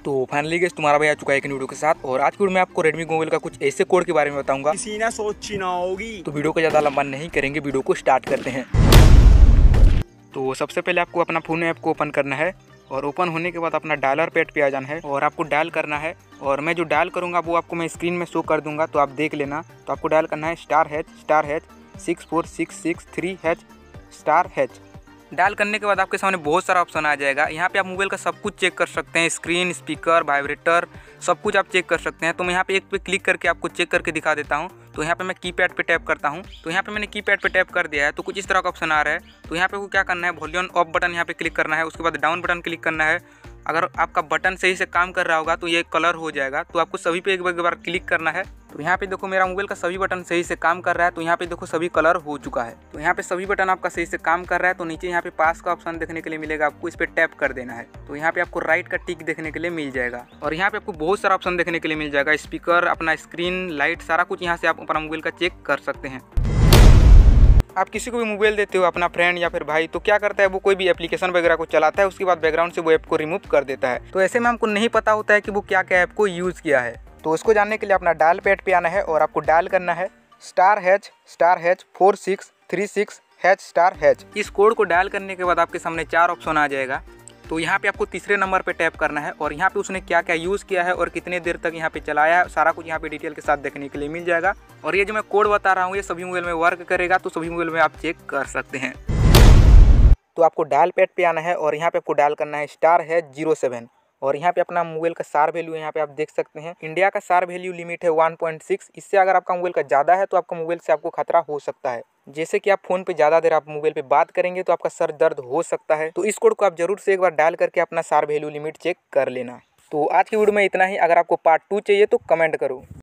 तो finally guys तुम्हारा भाई आ चुका है एक वीडियो के साथ। और आज की वीडियो में आपको रेडमी मोबाइल का कुछ ऐसे कोड के बारे में बताऊंगा किसी ने सोची ना होगी। तो वीडियो को ज़्यादा लंबा नहीं करेंगे, वीडियो को स्टार्ट करते हैं। तो सबसे पहले आपको अपना फोन ऐप को ओपन करना है और ओपन होने के बाद अपना डायलर पैड पे आ जाना है और आपको डायल करना है। और मैं जो डायल करूँगा वो आपको मैं स्क्रीन में शो कर दूंगा, तो आप देख लेना। तो आपको डायल करना है *##64663#*##। डायल करने के बाद आपके सामने बहुत सारा ऑप्शन आ जाएगा। यहाँ पे आप मोबाइल का सब कुछ चेक कर सकते हैं, स्क्रीन, स्पीकर, वाइब्रेटर, सब कुछ आप चेक कर सकते हैं। तो मैं यहाँ पे एक पे क्लिक करके आपको चेक करके दिखा देता हूँ। तो यहाँ पे मैं कीपैड पे टैप करता हूँ। तो यहाँ पे मैंने कीपैड पे टैप कर दिया है। तो कुछ इस तरह का ऑप्शन आ रहा है। तो यहाँ पे को क्या करना है, वॉल्यूम अप बटन यहाँ पे क्लिक करना है, उसके बाद डाउन बटन क्लिक करना है। अगर आपका बटन सही से काम कर रहा होगा तो ये कलर हो जाएगा। तो आपको सभी पे एक बार क्लिक करना है। तो यहाँ पे देखो मेरा मोबाइल का सभी बटन सही से काम कर रहा है। तो यहाँ पे देखो सभी कलर हो चुका है। तो यहाँ पे सभी बटन आपका सही से काम कर रहा है। तो नीचे यहाँ पे पास का ऑप्शन देखने के लिए मिलेगा, आपको इस पे टैप कर देना है। तो यहाँ पे आपको राइट का टिक देखने के लिए मिल जाएगा। और यहाँ पे आपको बहुत सारा ऑप्शन देखने के लिए मिल जाएगा, स्पीकर, अपना स्क्रीन, लाइट, सारा कुछ यहाँ से आप अपना मोबाइल का चेक कर सकते हैं। आप किसी को भी मोबाइल देते हो, अपना फ्रेंड या फिर भाई, तो क्या करता है वो कोई भी एप्लीकेशन वगैरह को चलाता है, उसके बाद बैकग्राउंड से वो ऐप को रिमूव कर देता है। तो ऐसे में हमको नहीं पता होता है कि वो क्या क्या ऐप को यूज़ किया है। तो उसको जानने के लिए अपना डायल पैड पे आना है और आपको डायल करना है *##4636###। इस कोड को डायल करने के बाद आपके सामने 4 ऑप्शन आ जाएगा। तो यहाँ पे आपको तीसरे नंबर पे टैप करना है और यहाँ पे उसने क्या क्या यूज़ किया है और कितने देर तक यहाँ पे चलाया है, सारा कुछ यहाँ पे डिटेल के साथ देखने के लिए मिल जाएगा। और ये जो मैं कोड बता रहा हूँ ये सभी मोबाइल में वर्क करेगा, तो सभी मोबाइल में आप चेक कर सकते हैं। तो आपको डायल पैड पे आना है और यहाँ पे आपको डायल करना है *#07 और यहाँ पे अपना मोबाइल का सार वैल्यू यहाँ पे आप देख सकते हैं। इंडिया का सार वैल्यू लिमिट है 1.6। इससे अगर आपका मोबाइल का ज़्यादा है तो आपका मोबाइल से आपको खतरा हो सकता है। जैसे कि आप फोन पे ज़्यादा देर आप मोबाइल पे बात करेंगे तो आपका सर दर्द हो सकता है। तो इस कोड को आप जरूर से एक बार डायल करके अपना सार वैल्यू लिमिट चेक कर लेना। तो आज की वीडियो में इतना ही। अगर आपको पार्ट 2 चाहिए तो कमेंट करो।